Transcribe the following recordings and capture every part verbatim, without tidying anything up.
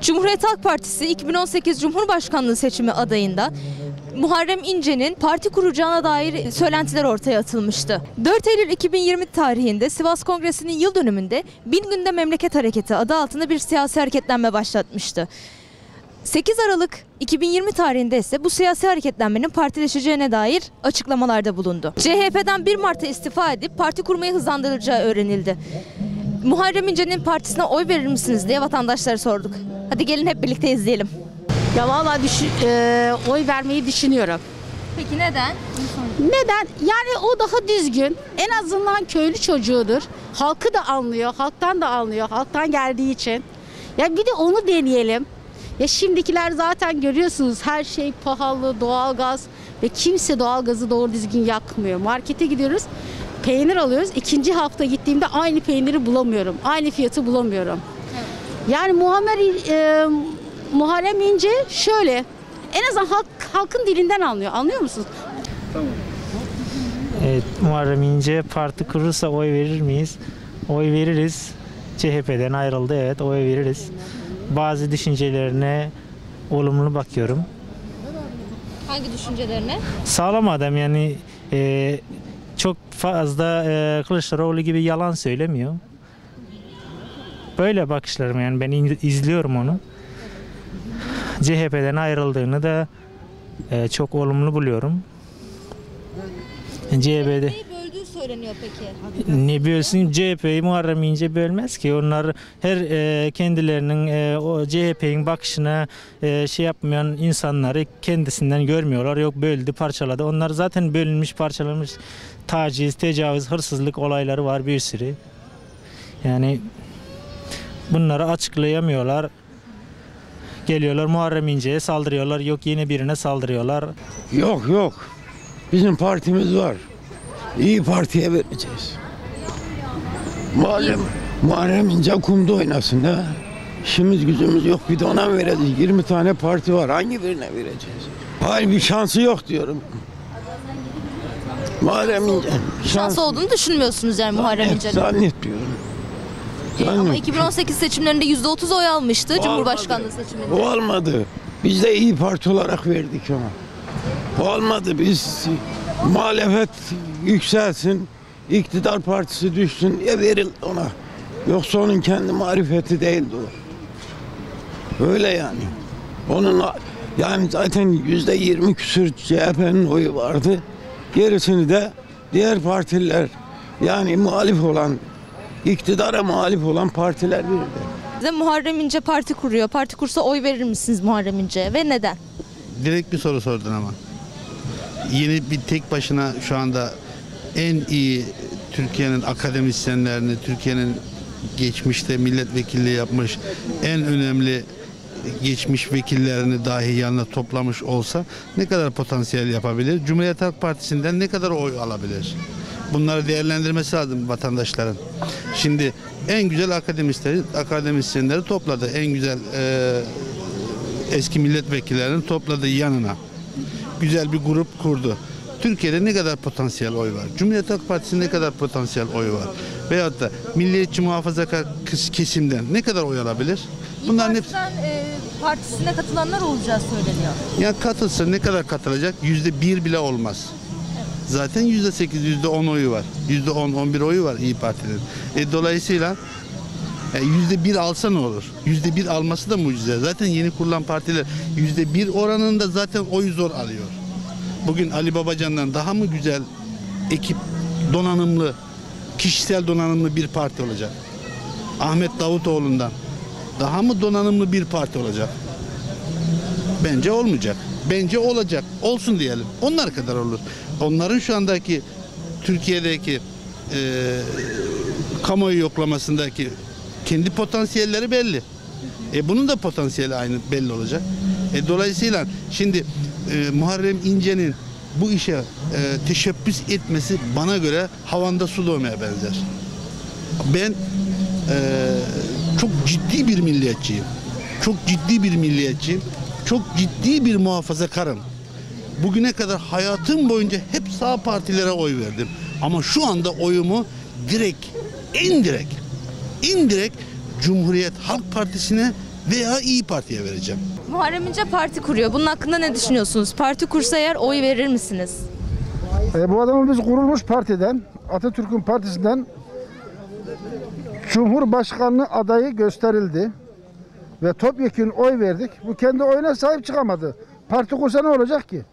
Cumhuriyet Halk Partisi iki bin on sekiz Cumhurbaşkanlığı seçimi adayında Muharrem İnce'nin parti kuracağına dair söylentiler ortaya atılmıştı. dört Eylül iki bin yirmi tarihinde Sivas Kongresi'nin yıl dönümünde Bin Günde Memleket Hareketi adı altında bir siyasi hareketlenme başlatmıştı. sekiz Aralık iki bin yirmi tarihinde ise bu siyasi hareketlenmenin partileşeceğine dair açıklamalarda bulundu. C H P'den bir Mart'ta istifa edip parti kurmayı hızlandıracağı öğrenildi. Muharrem İnce'nin partisine oy verir misiniz diye vatandaşlara sorduk. Hadi gelin hep birlikte izleyelim. Ya vallahi düşün, e, oy vermeyi düşünüyorum. Peki neden? Neden? Yani o daha düzgün. En azından köylü çocuğudur. Halkı da anlıyor, halktan da anlıyor. Halktan geldiği için. Ya bir de onu deneyelim. Ya şimdikiler zaten görüyorsunuz her şey pahalı, doğalgaz ve kimse doğalgazı doğru düzgün yakmıyor. Markete gidiyoruz, peynir alıyoruz. İkinci hafta gittiğimde aynı peyniri bulamıyorum. Aynı fiyatı bulamıyorum. Evet. Yani Muammer, e, Muharrem İnce şöyle, en azından halk, halkın dilinden anlıyor. Anlıyor musunuz? Tamam. Evet, Muharrem İnce parti kurursa oy verir miyiz? Oy veririz. C H P'den ayrıldı, evet, oy veririz. Bazı düşüncelerine olumlu bakıyorum. Hangi düşüncelerine? Sağlam adam, yani e, çok fazla e, Kılıçdaroğlu gibi yalan söylemiyor. Böyle bakışlarım, yani ben izliyorum onu. C H P'den ayrıldığını da e, çok olumlu buluyorum. C H P'de böldüğü söyleniyor peki. ne bölsün? C H P'yi Muharrem İnce bölmez ki. Onlar her e, kendilerinin e, o C H P'nin bakışına e, şey yapmayan insanları kendisinden görmüyorlar. Yok böldü, parçaladı. Onlar zaten bölünmüş, parçalanmış, taciz, tecavüz, hırsızlık olayları var bir sürü. Yani bunları açıklayamıyorlar. Geliyorlar Muharrem İnce'ye saldırıyorlar. Yok yeni birine saldırıyorlar. Yok yok. Bizim partimiz var. İyi Parti'ye vereceğiz. Muharrem, Muharrem İnce kumda oynasın ha. İşimiz gücümüz yok, bir de ona mı vereceğiz? yirmi tane parti var. Hangi birine vereceğiz? Hayır, bir şansı yok diyorum. Muharrem İnce. Şans, Şans olduğunu düşünmüyorsunuz yani Muharrem İnce'nin. Zannetmiyorum. E, ama iki bin on sekiz seçimlerinde yüzde otuz oy almıştı O Cumhurbaşkanlığı olmadı. seçiminde. O olmadı. Biz de İyi Parti olarak verdik ona. O olmadı. Biz muhalefet yükselsin, iktidar partisi düşsün diye veril ona. Yoksa onun kendi marifeti değildi o. Öyle yani. Onun yani zaten yüzde yirmi küsür C H P'nin oyu vardı. Gerisini de diğer partiler, yani muhalif olan, iktidara muhalif olan partiler verdi. Muharrem İnce parti kuruyor. Parti kursa oy verir misiniz Muharrem İnce'ye ve neden? Direkt bir soru sordun ama. Yeni bir tek başına şu anda en iyi Türkiye'nin akademisyenlerini, Türkiye'nin geçmişte milletvekilliği yapmış en önemli geçmiş vekillerini dahi yanına toplamış olsa ne kadar potansiyel yapabilir? Cumhuriyet Halk Partisi'nden ne kadar oy alabilir? Bunları değerlendirmesi lazım vatandaşların. Şimdi en güzel akademisyenleri, akademisyenleri topladı. En güzel e, eski milletvekillerini topladı yanına. Güzel bir grup kurdu. Türkiye'de ne kadar potansiyel oy var? Cumhuriyet Halk Partisi'nde ne kadar potansiyel oy var? Veyahut da milliyetçi muhafazakar kesimden ne kadar oy alabilir? Bunların hepsi e, partisine katılanlar olacağı söyleniyor. ya katılsa ne kadar katılacak? Yüzde bir bile olmaz. Zaten yüzde sekiz, yüzde on oyu var. Yüzde on, on bir oyu var İyi Parti'nin. E, dolayısıyla yüzde bir alsa ne olur? Yüzde bir alması da mucize. Zaten yeni kurulan partiler yüzde bir oranında zaten oyu zor alıyor. Bugün Ali Babacan'dan daha mı güzel ekip, donanımlı, kişisel donanımlı bir parti olacak? Ahmet Davutoğlu'ndan daha mı donanımlı bir parti olacak? Bence olmayacak. Bence olacak. Olsun diyelim. Onlar kadar olur. Onların şu andaki Türkiye'deki e, kamuoyu yoklamasındaki kendi potansiyelleri belli. E, bunun da potansiyeli aynı belli olacak. E, dolayısıyla şimdi e, Muharrem İnce'nin bu işe e, teşebbüs etmesi bana göre havanda su doymaya benzer. Ben e, çok ciddi bir milliyetçiyim. Çok ciddi bir milliyetçiyim. Çok ciddi bir muhafazakarım. Bugüne kadar hayatım boyunca hep sağ partilere oy verdim. Ama şu anda oyumu direkt, indirekt, indirekt Cumhuriyet Halk Partisi'ne veya İyi Parti'ye vereceğim. Muharrem İnce parti kuruyor. Bunun hakkında ne düşünüyorsunuz? Parti kursa eğer oy verir misiniz? E, bu adamın biz kurulmuş partiden, Atatürk'ün partisinden Cumhurbaşkanlığı adayı gösterildi. Ve topyekün oy verdik. Bu kendi oyuna sahip çıkamadı. Parti kursa ne olacak ki?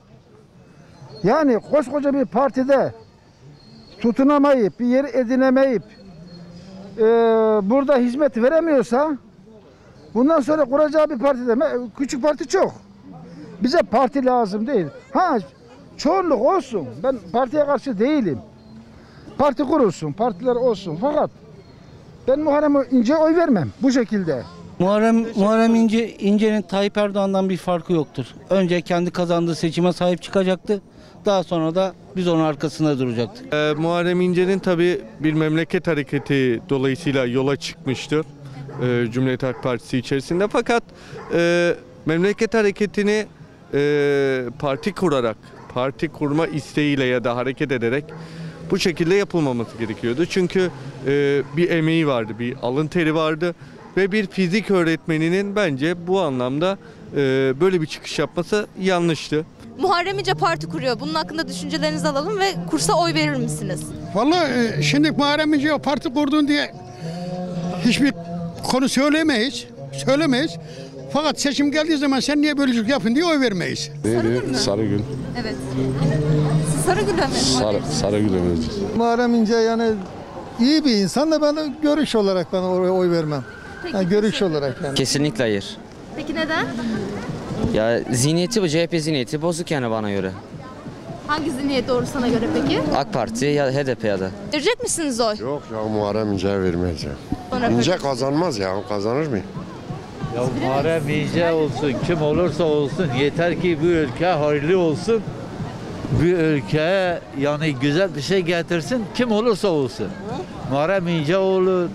Yani koskoca bir partide tutunamayıp, bir yeri edinemeyip e, burada hizmet veremiyorsa bundan sonra kuracağı bir partide, küçük parti çok. Bize parti lazım değil. Ha, çoğunluk olsun. Ben partiye karşı değilim. Parti kurulsun, partiler olsun. Fakat ben Muharrem İnce'ye oy vermem bu şekilde. Muharrem, Muharrem İnce, İnce'nin Tayyip Erdoğan'dan bir farkı yoktur. Önce kendi kazandığı seçime sahip çıkacaktı. Daha sonra da biz onun arkasında duracaktık. Ee, Muharrem İnce'nin tabii bir memleket hareketi dolayısıyla yola çıkmıştı. E, Cumhuriyet Halk Partisi içerisinde. Fakat e, memleket hareketini e, parti kurarak, parti kurma isteğiyle ya da hareket ederek bu şekilde yapılmaması gerekiyordu. Çünkü e, bir emeği vardı, bir alın teri vardı. Ve bir fizik öğretmeninin bence bu anlamda e, böyle bir çıkış yapması yanlıştı. Muharrem İnce parti kuruyor. Bunun hakkında düşüncelerinizi alalım ve kursa oy verir misiniz? Vallahi şimdi Muharrem İnce o parti kurdun diye hiçbir konu söylemeyiz. Söylemeyiz. Fakat seçim geldiği zaman sen niye bölücülük yapın diye oy vermeyiz. Sarıgül. Sarıgül. Evet. Siz Sarıgül'e mi? Sarı, Sarıgül'e vereceğiz. Muharrem İnce yani iyi bir insan da ben görüş olarak ben oraya oy vermem. Peki, Yani görüş olarak yani. Kesinlikle hayır. Peki neden? Ya zihniyeti bu C H P zihniyeti bozuk yani bana göre. Hangi zihniyet doğru sana göre peki? AK Parti ya H D P ya da. Verecek misiniz oy? Yok ya Muharrem İnce'ye vermeyeceğim. Sonra İnce kazanmaz ya, kazanır mı? Ya Muharrem İnce olsun, kim olursa olsun yeter ki bu ülke hayırlı olsun. Bir ülkeye yani güzel bir şey getirsin, kim olursa olsun. Muharrem İnce olur,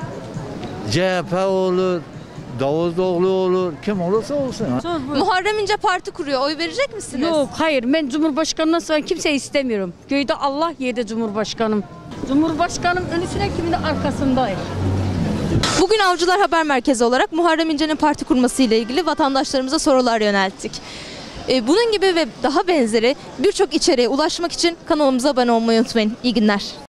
C H P olur, Davutoğlu olur, kim olursa olsun. Muharrem İnce parti kuruyor. Oy verecek misiniz? Yok, hayır, ben Cumhurbaşkanı'ndan sonra kimseyi istemiyorum. Köyde Allah yedi Cumhurbaşkanım. Cumhurbaşkanım önüsüne kimin arkasındayım. Bugün Avcılar Haber Merkezi olarak Muharrem İnce'nin parti kurması ile ilgili vatandaşlarımıza sorular yönelttik. Ee, Bunun gibi ve daha benzeri birçok içeriğe ulaşmak için kanalımıza abone olmayı unutmayın. İyi günler.